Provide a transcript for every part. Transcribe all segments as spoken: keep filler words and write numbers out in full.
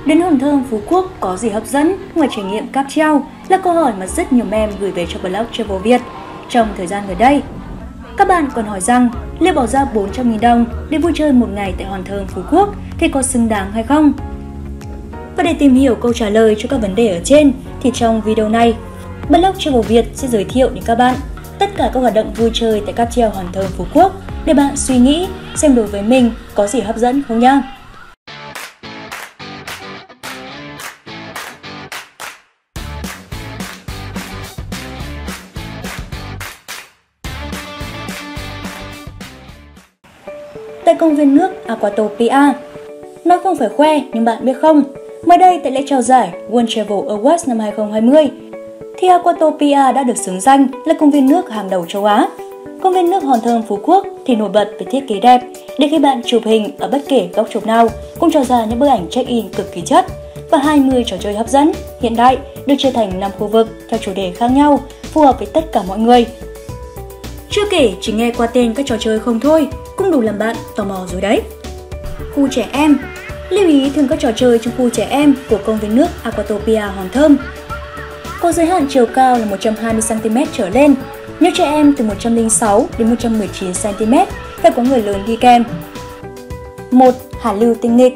Đến Hòn Thơm, Phú Quốc có gì hấp dẫn ngoài trải nghiệm cáp treo là câu hỏi mà rất nhiều mem gửi về cho blog Travel Việt trong thời gian gần đây. Các bạn còn hỏi rằng liệu bỏ ra bốn trăm nghìn đồng để vui chơi một ngày tại Hòn Thơm, Phú Quốc thì có xứng đáng hay không? Và để tìm hiểu câu trả lời cho các vấn đề ở trên thì trong video này, blog Travel Việt sẽ giới thiệu đến các bạn tất cả các hoạt động vui chơi tại cáp treo Hòn Thơm, Phú Quốc để bạn suy nghĩ xem đối với mình có gì hấp dẫn không nhá. Tại công viên nước Aquatopia. Nói không phải khoe nhưng bạn biết không, mới đây tại lễ trao giải World Travel Awards năm hai không hai không thì Aquatopia đã được xứng danh là công viên nước hàng đầu châu Á. Công viên nước Hòn Thơm, Phú Quốc thì nổi bật về thiết kế đẹp để khi bạn chụp hình ở bất kể góc chụp nào cũng cho ra những bức ảnh check-in cực kỳ chất, và hai mươi trò chơi hấp dẫn hiện đại được chia thành năm khu vực theo chủ đề khác nhau phù hợp với tất cả mọi người. Chưa kể chỉ nghe qua tên các trò chơi không thôi cũng đủ làm bạn tò mò rồi đấy. Khu trẻ em. Lưu ý thường các trò chơi trong khu trẻ em của công viên nước Aquatopia Hòn Thơm có giới hạn chiều cao là một trăm hai mươi xăng ti mét trở lên. Nếu trẻ em từ một trăm lẻ sáu đến một trăm mười chín xăng ti mét phải có người lớn đi kèm. một. Hà lưu tinh nghịch.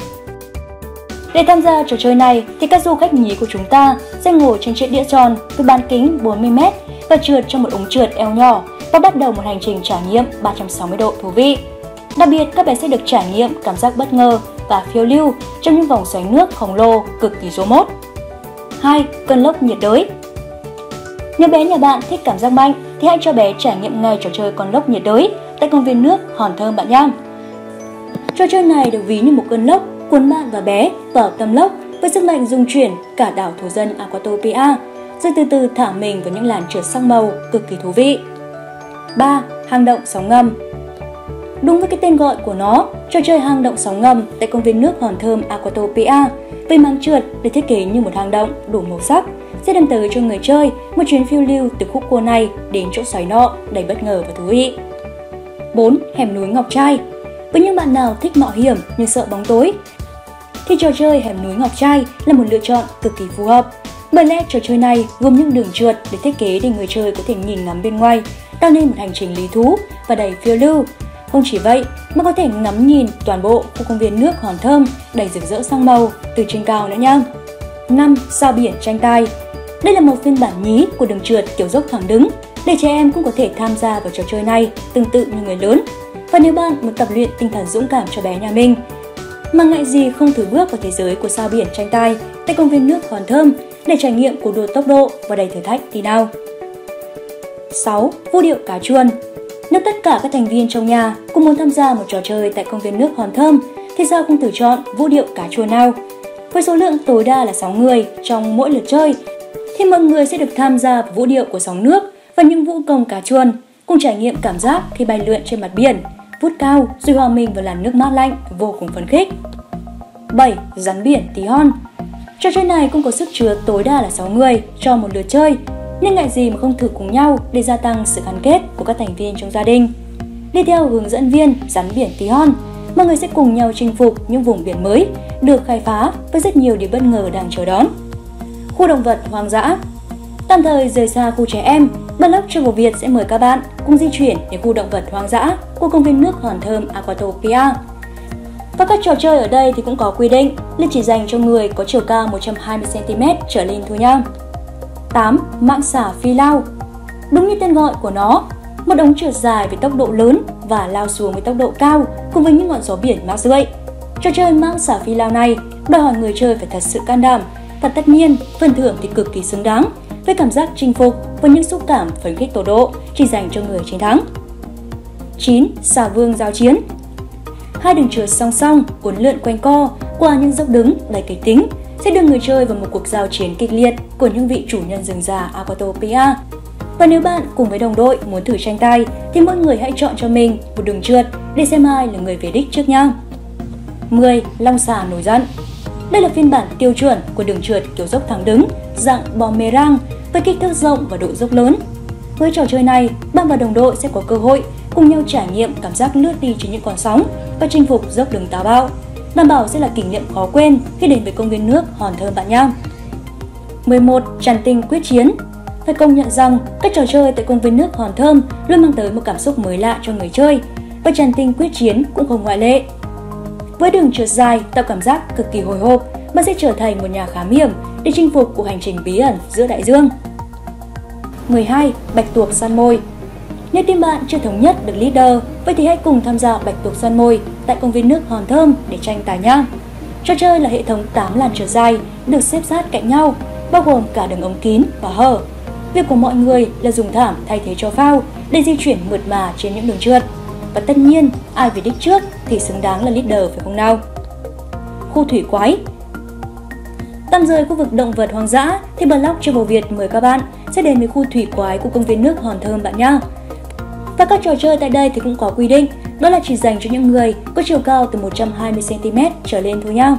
Để tham gia trò chơi này thì các du khách nhí của chúng ta sẽ ngồi trên chiếc đĩa tròn với bán kính bốn mươi mét và trượt trong một ống trượt eo nhỏ và bắt đầu một hành trình trải nghiệm ba trăm sáu mươi độ thú vị. Đặc biệt, các bé sẽ được trải nghiệm cảm giác bất ngờ và phiêu lưu trong những vòng xoáy nước khổng lồ cực kỳ rô mốt. hai. Cơn lốc nhiệt đới. Nếu bé nhà bạn thích cảm giác mạnh thì hãy cho bé trải nghiệm ngay trò chơi con lốc nhiệt đới tại công viên nước Hòn Thơm bạn nhé. Trò chơi này được ví như một cơn lốc cuốn bạn và bé vào tâm lốc với sức mạnh rung chuyển cả đảo thổ dân Aquatopia, rồi từ từ thả mình vào những làn trượt sắc màu cực kỳ thú vị. ba. Hang động sóng ngầm. Đúng với cái tên gọi của nó, trò chơi hang động sóng ngầm tại công viên nước Hòn Thơm Aquatopia với máng trượt được thiết kế như một hang động đủ màu sắc sẽ đem tới cho người chơi một chuyến phiêu lưu từ khúc cua này đến chỗ xoáy nọ đầy bất ngờ và thú vị. bốn. Hẻm núi Ngọc Trai. Với những bạn nào thích mạo hiểm nhưng sợ bóng tối thì trò chơi hẻm núi Ngọc Trai là một lựa chọn cực kỳ phù hợp. Bởi lẽ trò chơi này gồm những đường trượt để thiết kế để người chơi có thể nhìn ngắm bên ngoài, tạo nên một hành trình lý thú và đầy phiêu lưu. Không chỉ vậy mà có thể ngắm nhìn toàn bộ khu công viên nước Hòn Thơm đầy rực rỡ sang màu từ trên cao nữa nha. năm. Sao biển tranh tài. Đây là một phiên bản nhí của đường trượt kiểu dốc thẳng đứng để trẻ em cũng có thể tham gia vào trò chơi này tương tự như người lớn. Và nếu bạn muốn tập luyện tinh thần dũng cảm cho bé nhà mình mà ngại gì không thử bước vào thế giới của sao biển tranh tài tại công viên nước Hòn Thơm để trải nghiệm cuộc đua tốc độ và đầy thử thách thì nào. sáu. Vũ điệu cá chuồn. Nếu tất cả các thành viên trong nhà cũng muốn tham gia một trò chơi tại công viên nước Hòn Thơm thì sao không thử chọn vũ điệu cá chuồn nào? Với số lượng tối đa là sáu người trong mỗi lượt chơi thì mọi người sẽ được tham gia vào vũ điệu của sóng nước và những vũ công cá chuồn, cùng trải nghiệm cảm giác khi bay lượn trên mặt biển, vút cao rồi hòa mình vào làn nước mát lạnh vô cùng phấn khích. bảy. Rắn biển tí hon. Trò chơi này cũng có sức chứa tối đa là sáu người cho một lượt chơi, nhưng ngại gì mà không thử cùng nhau để gia tăng sự gắn kết của các thành viên trong gia đình. Đi theo hướng dẫn viên rắn biển tí hon, mọi người sẽ cùng nhau chinh phục những vùng biển mới được khai phá với rất nhiều điều bất ngờ đang chờ đón. Khu động vật hoang dã. Tạm thời rời xa khu trẻ em, blog Travel Việt sẽ mời các bạn cùng di chuyển đến khu động vật hoang dã của công viên nước Hòn Thơm Aquatopia. Và các trò chơi ở đây thì cũng có quy định là chỉ dành cho người có chiều cao một trăm hai mươi xăng ti mét trở lên thôi nha. tám. Mãng xà phi lao. Đúng như tên gọi của nó, một ống trượt dài với tốc độ lớn và lao xuống với tốc độ cao cùng với những ngọn gió biển mát rượi. Trò chơi mãng xà phi lao này đòi hỏi người chơi phải thật sự can đảm, và tất nhiên phần thưởng thì cực kỳ xứng đáng với cảm giác chinh phục và những xúc cảm phấn khích tột độ chỉ dành cho người chiến thắng. chín. Xà vương giao chiến. Hai đường trượt song song uốn lượn quanh co qua những dốc đứng đầy kịch tính sẽ đưa người chơi vào một cuộc giao chiến kịch liệt của những vị chủ nhân rừng già Aquatopia. Và nếu bạn cùng với đồng đội muốn thử tranh tài thì mỗi người hãy chọn cho mình một đường trượt để xem ai là người về đích trước nha. mười. Long xà nổi giận. Đây là phiên bản tiêu chuẩn của đường trượt kiểu dốc thẳng đứng dạng boomerang với kích thước rộng và độ dốc lớn. Với trò chơi này, bạn và đồng đội sẽ có cơ hội cùng nhau trải nghiệm cảm giác lướt đi trên những con sóng và chinh phục dốc đứng táo bạo. đảm bảo sẽ là kỷ niệm khó quên khi đến với công viên nước Hòn Thơm bạn nhé. mười một. Tràn tinh quyết chiến. Phải công nhận rằng các trò chơi tại công viên nước Hòn Thơm luôn mang tới một cảm xúc mới lạ cho người chơi, và tràn tinh quyết chiến cũng không ngoại lệ. Với đường trượt dài tạo cảm giác cực kỳ hồi hộp, bạn sẽ trở thành một nhà khám hiểm để chinh phục cuộc hành trình bí ẩn giữa đại dương. mười hai. Bạch tuộc săn mồi. Nếu team bạn chưa thống nhất được leader, vậy thì hãy cùng tham gia bạch tuộc săn mồi tại công viên nước Hòn Thơm để tranh tài nhé. Trò chơi là hệ thống tám làn trượt dài được xếp sát cạnh nhau, bao gồm cả đường ống kín và hở. Việc của mọi người là dùng thảm thay thế cho phao để di chuyển mượt mà trên những đường trượt. Và tất nhiên, ai về đích trước thì xứng đáng là leader phải không nào? Khu thủy quái. Tạm rời khu vực động vật hoang dã thì Blog Travel Việt mời các bạn sẽ đến với khu thủy quái của công viên nước Hòn Thơm bạn nhé. Và các trò chơi tại đây thì cũng có quy định, đó là chỉ dành cho những người có chiều cao từ một trăm hai mươi xăng ti mét trở lên thôi nhé.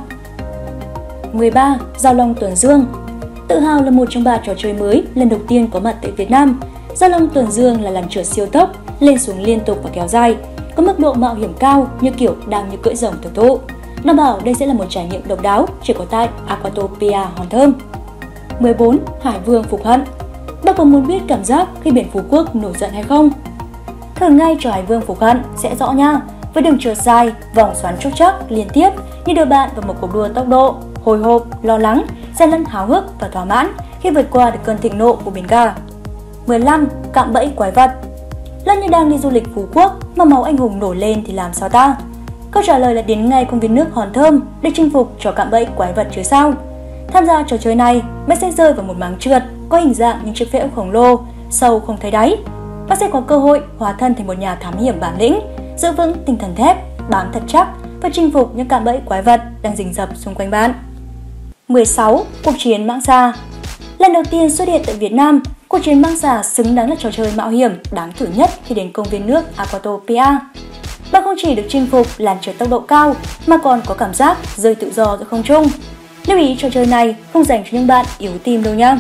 mười ba. Giao long tuần dương. Tự hào là một trong ba trò chơi mới lần đầu tiên có mặt tại Việt Nam. Giao long tuần dương là làn trượt siêu tốc, lên xuống liên tục và kéo dài, có mức độ mạo hiểm cao như kiểu đang như cưỡi rồng thực thụ. Đảm bảo đây sẽ là một trải nghiệm độc đáo chỉ có tại Aquatopia Hòn Thơm. mười bốn. Hải Vương Phục Hận. Bạn có muốn biết cảm giác khi biển Phú Quốc nổi giận hay không? Thử ngay trò Hải Vương Phục Hận sẽ rõ nha, với đường trượt dài, vòng xoắn trúc chắc liên tiếp như đưa bạn vào một cuộc đua tốc độ, hồi hộp, lo lắng, xen lẫn háo hức và thỏa mãn khi vượt qua được cơn thịnh nộ của biển cả. mười lăm. Cạm bẫy quái vật. Lỡ như đang đi du lịch Phú Quốc mà máu anh hùng nổi lên thì làm sao ta? Câu trả lời là đến ngay công viên nước Hòn Thơm để chinh phục trò cạm bẫy quái vật chứ sao. Tham gia trò chơi này, bạn sẽ rơi vào một máng trượt có hình dạng những chiếc phễu khổng lồ, sâu không thấy đáy. Bạn sẽ có cơ hội hóa thân thành một nhà thám hiểm bản lĩnh, giữ vững tinh thần thép, bám thật chắc và chinh phục những cạm bẫy quái vật đang rình rập xung quanh bạn. mười sáu. Cuộc chiến mãng xà. Lần đầu tiên xuất hiện tại Việt Nam, cuộc chiến mãng xà xứng đáng là trò chơi mạo hiểm đáng thử nhất khi đến công viên nước Aquatopia. Bạn không chỉ được chinh phục làn trượt tốc độ cao mà còn có cảm giác rơi tự do giữa không trung. Lưu ý trò chơi này không dành cho những bạn yếu tim đâu nhá.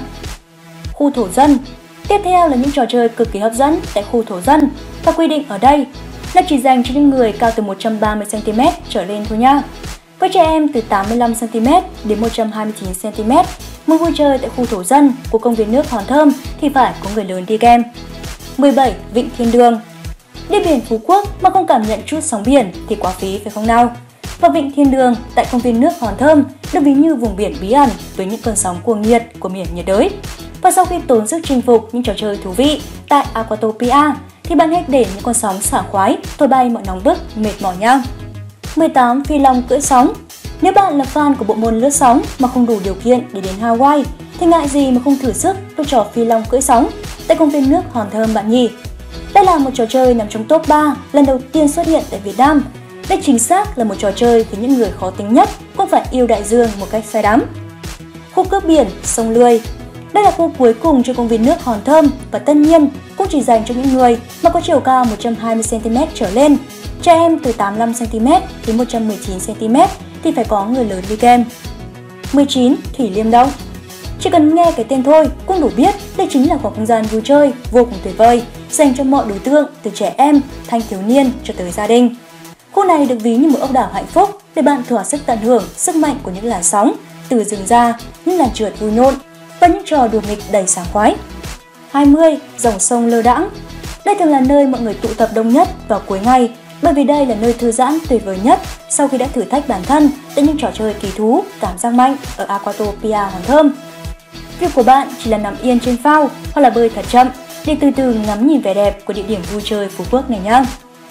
Khu thổ dân. Tiếp theo là những trò chơi cực kỳ hấp dẫn tại khu thổ dân, và quy định ở đây là chỉ dành cho những người cao từ một trăm ba mươi xăng ti mét trở lên thôi nha. Với trẻ em từ tám mươi lăm xăng ti mét đến một trăm hai mươi chín xăng ti mét, muốn vui chơi tại khu thổ dân của công viên nước Hòn Thơm thì phải có người lớn đi kèm. mười bảy. Vịnh Thiên Đường. Đi biển Phú Quốc mà không cảm nhận chút sóng biển thì quá phí phải không nào? Và Vịnh Thiên Đường tại công viên nước Hòn Thơm được ví như vùng biển bí ẩn với những cơn sóng cuồng nhiệt của biển nhiệt đới. Và sau khi tốn sức chinh phục những trò chơi thú vị tại Aquatopia thì bạn hãy để những con sóng xả khoái thổi bay mọi nóng bức, mệt mỏi nhá. mười tám. Phi long cưỡi sóng. Nếu bạn là fan của bộ môn lướt sóng mà không đủ điều kiện để đến Hawaii thì ngại gì mà không thử sức với trò phi long cưỡi sóng tại công viên nước Hòn Thơm bạn nhỉ? Đây là một trò chơi nằm trong top ba lần đầu tiên xuất hiện tại Việt Nam. Đây chính xác là một trò chơi với những người khó tính nhất cũng phải yêu đại dương một cách say đắm. Khu cướp biển sông Lười. Đây là khu cuối cùng trong công viên nước Hòn Thơm và tất nhiên cũng chỉ dành cho những người mà có chiều cao một trăm hai mươi xăng ti mét trở lên. Trẻ em từ tám mươi lăm xăng ti mét đến một trăm mười chín xăng ti mét thì phải có người lớn đi kèm. mười chín. Thủy Liêm Động. Chỉ cần nghe cái tên thôi cũng đủ biết đây chính là khoảng không gian vui chơi vô cùng tuyệt vời dành cho mọi đối tượng từ trẻ em, thanh thiếu niên cho tới gia đình. Khu này được ví như một ốc đảo hạnh phúc để bạn thỏa sức tận hưởng sức mạnh của những làn sóng từ rừng ra, những làn trượt vui nhộn và những trò đùa nghịch đầy sảng khoái. hai mươi. Dòng sông Lơ Đãng. Đây thường là nơi mọi người tụ tập đông nhất vào cuối ngày, bởi vì đây là nơi thư giãn tuyệt vời nhất sau khi đã thử thách bản thân tại những trò chơi kỳ thú, cảm giác mạnh ở Aquatopia Hòn Thơm. Việc của bạn chỉ là nằm yên trên phao hoặc là bơi thật chậm để từ từ ngắm nhìn vẻ đẹp của địa điểm vui chơi Phú Quốc này nhé.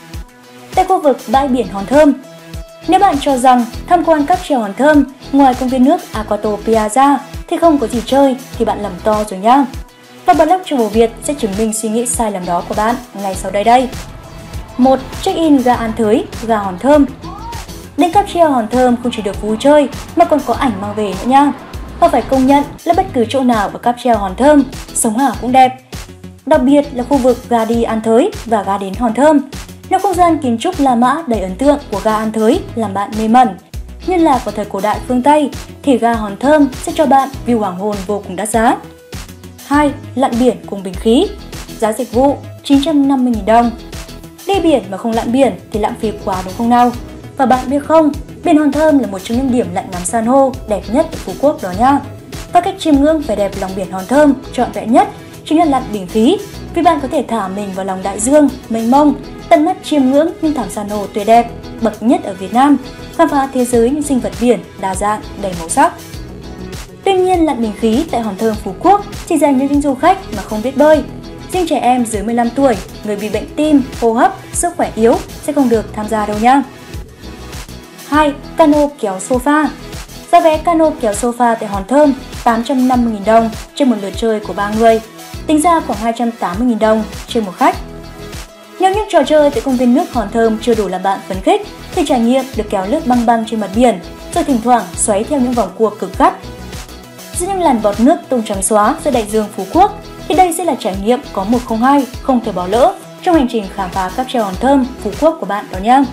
Tại khu vực bãi biển Hòn Thơm, nếu bạn cho rằng tham quan cáp treo Hòn Thơm ngoài công viên nước Aquatopia ra thì không có gì chơi thì bạn lầm to rồi nhá. Và Blog Travel Việt sẽ chứng minh suy nghĩ sai lầm đó của bạn ngay sau đây đây. một. Check-in ga An Thới, ga Hòn Thơm. Đến cáp treo Hòn Thơm không chỉ được vui chơi mà còn có ảnh mang về nữa nha. Và phải công nhận là bất cứ chỗ nào ở cáp treo Hòn Thơm, sống ảo cũng đẹp. Đặc biệt là khu vực ga đi An Thới và ga đến Hòn Thơm. Nếu không gian kiến trúc La Mã đầy ấn tượng của ga An Thới làm bạn mê mẩn, như là của thời cổ đại phương Tây, thì ga Hòn Thơm sẽ cho bạn view hoàng hôn vô cùng đắt giá. hai. Lặn biển cùng bình khí. Giá dịch vụ chín trăm năm mươi nghìn đồng. Đi biển mà không lặn biển thì lãng phí quá đúng không nào? Và bạn biết không, Biển Hòn Thơm là một trong những điểm lặn ngắm san hô đẹp nhất ở Phú Quốc đó nha. Và cách chiêm ngưỡng vẻ đẹp lòng biển Hòn Thơm trọn vẹn nhất chính là lặn bình phí, vì bạn có thể thả mình vào lòng đại dương mênh mông, tận mắt chiêm ngưỡng những thảm san hô tuyệt đẹp bậc nhất ở Việt Nam, khám phá thế giới những sinh vật biển đa dạng đầy màu sắc. Tuy nhiên, lặn bình khí tại Hòn Thơm Phú Quốc chỉ dành cho những du khách mà không biết bơi. Riêng trẻ em dưới mười lăm tuổi, người bị bệnh tim, hô hấp, sức khỏe yếu sẽ không được tham gia đâu nha. hai. Cano kéo sofa. Giá vé cano kéo sofa tại Hòn Thơm tám trăm năm mươi nghìn đồng trên một lượt chơi của ba người, tính ra khoảng hai trăm tám mươi nghìn đồng trên một khách. Nếu những trò chơi tại công viên nước Hòn Thơm chưa đủ làm bạn phấn khích, thì trải nghiệm được kéo lướt băng băng trên mặt biển, rồi thỉnh thoảng xoáy theo những vòng cua cực gắt. Giữa những làn bọt nước tung trắng xóa giữa đại dương Phú Quốc, thì đây sẽ là trải nghiệm có một không hai không thể bỏ lỡ trong hành trình khám phá cáp treo Hòn Thơm Phú Quốc của bạn đó nhé.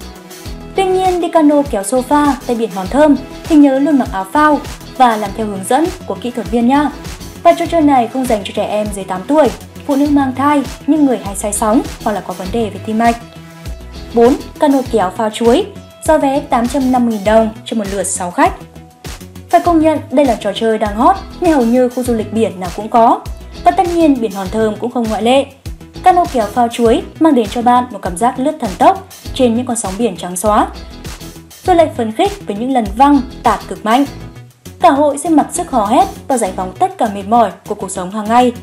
Tuy nhiên, đi cano kéo sofa tại biển Hòn Thơm thì nhớ luôn mặc áo phao và làm theo hướng dẫn của kỹ thuật viên nha. Và trò chơi này không dành cho trẻ em dưới tám tuổi, phụ nữ mang thai, những người hay say sóng hoặc là có vấn đề về tim mạch. bốn. Cano kéo phao chuối. Giá vé tám trăm năm mươi nghìn đồng cho một lượt sáu khách. Phải công nhận đây là trò chơi đang hot nên hầu như khu du lịch biển nào cũng có. Và tất nhiên biển Hòn Thơm cũng không ngoại lệ. Cano kéo phao chuối mang đến cho bạn một cảm giác lướt thần tốc trên những con sóng biển trắng xóa, rồi lại phấn khích với những lần văng tạt cực mạnh. Cả hội sẽ mặc sức hò hét và giải phóng tất cả mệt mỏi của cuộc sống hàng ngày.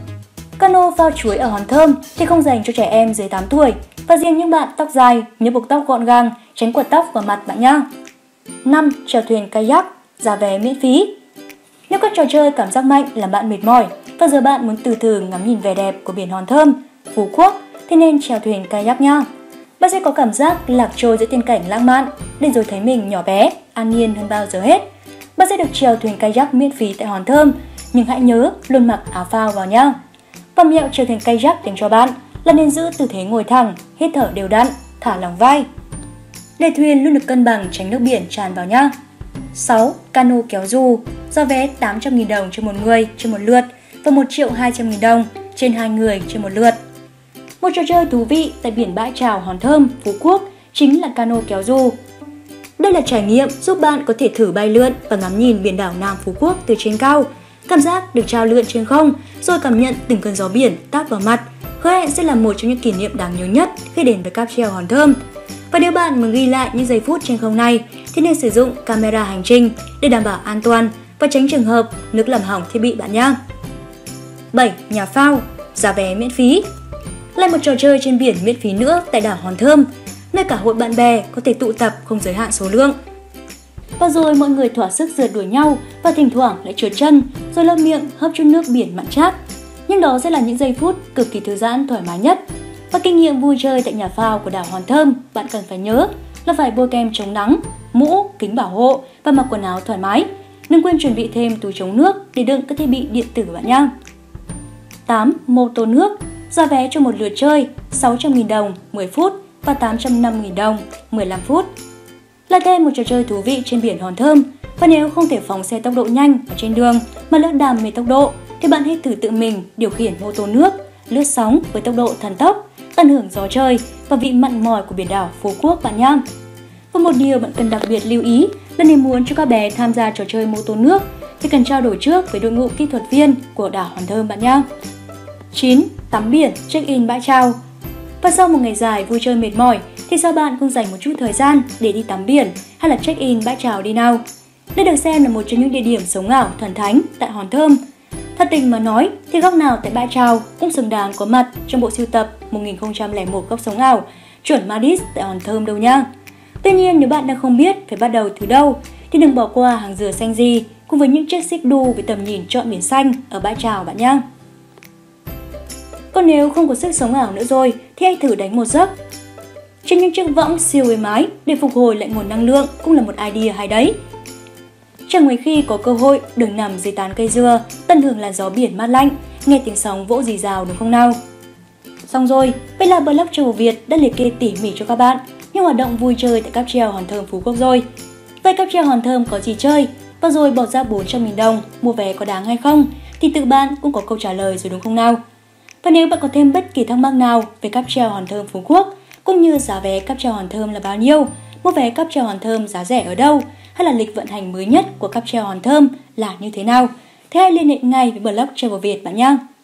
Cano phao chuối ở Hòn Thơm thì không dành cho trẻ em dưới tám tuổi, và riêng những bạn tóc dài nhớ buộc tóc gọn gàng, tránh quật tóc vào mặt bạn nhé. năm. Chèo thuyền kayak. Giá vé miễn phí. Nếu các trò chơi cảm giác mạnh làm bạn mệt mỏi và giờ bạn muốn từ từ ngắm nhìn vẻ đẹp của biển Hòn Thơm, Phú Quốc thì nên chèo thuyền kayak nha. Bạn sẽ có cảm giác lạc trôi giữa tiên cảnh lãng mạn, để rồi thấy mình nhỏ bé, an nhiên hơn bao giờ hết. Bạn sẽ được chèo thuyền kayak miễn phí tại Hòn Thơm, nhưng hãy nhớ luôn mặc áo phao vào nhá. Và mẹo chèo thuyền kayak dành cho bạn là nên giữ tư thế ngồi thẳng, hít thở đều đặn, thả lỏng vai, để thuyền luôn được cân bằng, tránh nước biển tràn vào nhá. sáu. Cano kéo dù. Giá vé tám trăm nghìn đồng trên một người trên một lượt và một triệu hai trăm nghìn đồng trên hai người trên một lượt. Một trò chơi thú vị tại biển bãi trào Hòn Thơm, Phú Quốc chính là cano kéo dù. Đây là trải nghiệm giúp bạn có thể thử bay lượn và ngắm nhìn biển đảo Nam Phú Quốc từ trên cao. Cảm giác được trao lượn trên không, rồi cảm nhận từng cơn gió biển táp vào mặt, hứa hẹn sẽ là một trong những kỷ niệm đáng nhớ nhất khi đến với cáp treo Hòn Thơm. Và nếu bạn muốn ghi lại những giây phút trên không này thì nên sử dụng camera hành trình để đảm bảo an toàn và tránh trường hợp nước làm hỏng thiết bị bạn nhé. bảy. Nhà phao. Giá vé miễn phí. Lại một trò chơi trên biển miễn phí nữa tại đảo Hòn Thơm, nơi cả hội bạn bè có thể tụ tập không giới hạn số lượng. Và rồi mọi người thỏa sức rượt đuổi nhau và thỉnh thoảng lại trượt chân, rồi lấp miệng hớp chút nước biển mặn chát. Nhưng đó sẽ là những giây phút cực kỳ thư giãn thoải mái nhất. Và kinh nghiệm vui chơi tại nhà phao của đảo Hòn Thơm bạn cần phải nhớ là phải bôi kem chống nắng, mũ, kính bảo hộ và mặc quần áo thoải mái. Đừng quên chuẩn bị thêm túi chống nước để đựng các thiết bị điện tử bạn nhé. tám. Mô tô nước. Giá vé cho một lượt chơi sáu trăm nghìn đồng mười phút và tám trăm năm mươi nghìn đồng mười lăm phút. Là thêm một trò chơi thú vị trên biển Hòn Thơm. Và nếu không thể phóng xe tốc độ nhanh ở trên đường mà lướt đam mê tốc độ thì bạn hãy thử tự mình điều khiển mô tô nước, lướt sóng với tốc độ thần tốc, tận hưởng gió trời và vị mặn mòi của biển đảo Phú Quốc bạn nhé. Và một điều bạn cần đặc biệt lưu ý là nếu muốn cho các bé tham gia trò chơi mô tô nước thì cần trao đổi trước với đội ngũ kỹ thuật viên của đảo Hòn Thơm bạn nhé. chín. Tắm biển, check-in bãi trào. Và sau một ngày dài vui chơi mệt mỏi thì sao bạn không dành một chút thời gian để đi tắm biển hay là check-in bãi trào đi nào? Đây được xem là một trong những địa điểm sống ảo thần thánh tại Hòn Thơm. Thật tình mà nói thì góc nào tại bãi trào cũng xứng đáng có mặt trong bộ sưu tập một nghìn không trăm lẻ một góc sống ảo chuẩn Madis tại Hòn Thơm đâu nha. Tuy nhiên, nếu bạn đang không biết phải bắt đầu từ đâu thì đừng bỏ qua hàng dừa xanh gì cùng với những chiếc xích đu với tầm nhìn trọn biển xanh ở bãi trào bạn nhé. Còn nếu không có sức sống ảo nữa rồi thì hãy thử đánh một giấc trên những chiếc võng siêu êm ái để phục hồi lại nguồn năng lượng cũng là một idea hay đấy. Chẳng mấy khi có cơ hội được nằm dưới tán cây dừa, tận hưởng làn gió biển mát lạnh, nghe tiếng sóng vỗ rì rào đúng không nào? Xong rồi, vậy là Blog Travel Việt đã liệt kê tỉ mỉ cho các bạn những hoạt động vui chơi tại cáp treo Hòn Thơm Phú Quốc rồi. Vậy cáp treo Hòn Thơm có gì chơi? Và rồi bỏ ra bốn trăm nghìn đồng mua vé có đáng hay không? Thì tự bạn cũng có câu trả lời rồi đúng không nào? Và nếu bạn có thêm bất kỳ thắc mắc nào về cáp treo Hòn Thơm Phú Quốc cũng như giá vé cáp treo Hòn Thơm là bao nhiêu mua vé cáp treo Hòn Thơm giá rẻ ở đâu, hay là lịch vận hành mới nhất của cáp treo Hòn Thơm là như thế nào? Thế hãy liên hệ ngay với blog Travel Việt bạn nhé!